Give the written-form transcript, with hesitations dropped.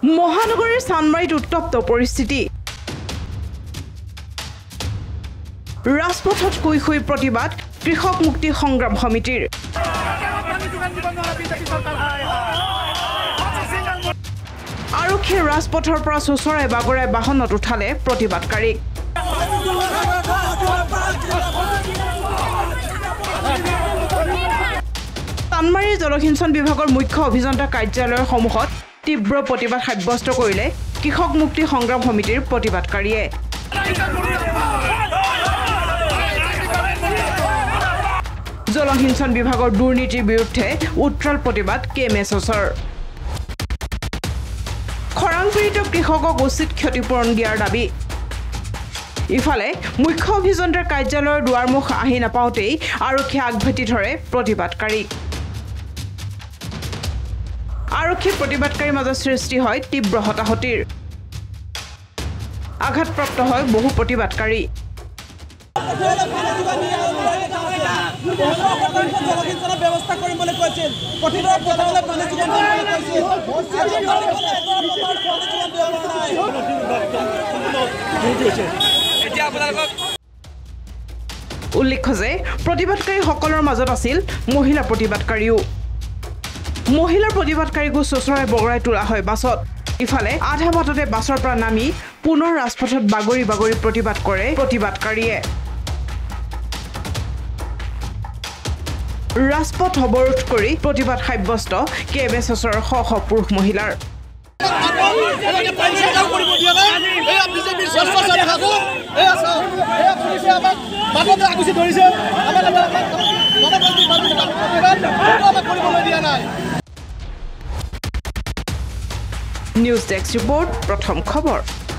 মহানগৰীৰ চানমাৰীত উত্তপ্ত পৰিস্থিতি ৰাজপথত কৈ প্ৰতিবাদ কৃষক মুক্তি সংগ্ৰাম সমিতিৰ আৰক্ষীয়ে ৰাজপথৰ পৰা চোচৰাই বাগৰাই বাহনত উঠালে প্ৰতিবাদকাৰীক চানমাৰীৰ জলসিঞ্চন বিভাগৰ মুখ্য অভিযন্তা কাৰ্যালয়ৰ সন্মুখত তীব্ৰ প্ৰতিবাদ সাব্যস্ত কৰিলে কৃষক মুক্তি সংগ্ৰাম সমিতিৰ প্ৰতিবাদকাৰীয়ে জলসিঞ্চন বিভাগৰ দুৰ্নীতিৰ বিৰুদ্ধে উত্ৰাল প্ৰতিবাদ কেমএছৰ খৰাং পীড়িত কৃষকক উচিত ক্ষতিপূৰণ দিয়াৰ দাবী ইফালে মুখ্য অভিযন্তাৰ কাৰ্যালয়ৰ দুৱাৰমুখ আহি নাপাওঁতেই আৰক্ষীয়ে আগভেটি ধৰে প্ৰতিবাদকাৰীক আৰক্ষী প্ৰতিবাদকাৰীৰ মাজত সৃষ্টি হয় তীব্ৰ হতাহতিৰ আঘাতপ্ৰাপ্ত হয় বহু প্ৰতিবাদকাৰী ব্যৱস্থা কৰিবলৈ কৈছিল প্ৰতিবাদ পথাৰলৈ পানী যোগান উল্লেখ্য যে প্ৰতিবাদকাৰীসকলৰ মাজত আছিল মহিলা প্ৰতিবাদকাৰীও মহিলাৰ প্ৰতিবাদকাৰীকো চোচৰাই বগৰাই তোলা হয় বাছত ইফালে আধা বাটতে বাছৰ পৰা নামি পুনৰ ৰাজপথত বাগৰি বাগৰি প্ৰতিবাদ কৰে প্ৰতিবাদকাৰীয়ে ৰাজপথ অৱৰোধ কৰি প্ৰতিবাদ সাব্যস্ত কেমএছৰ শ শ পুৰুষ মহিলাৰ নিউজ ডেস্ক ৰিপৰ্ট প্ৰথম খবৰ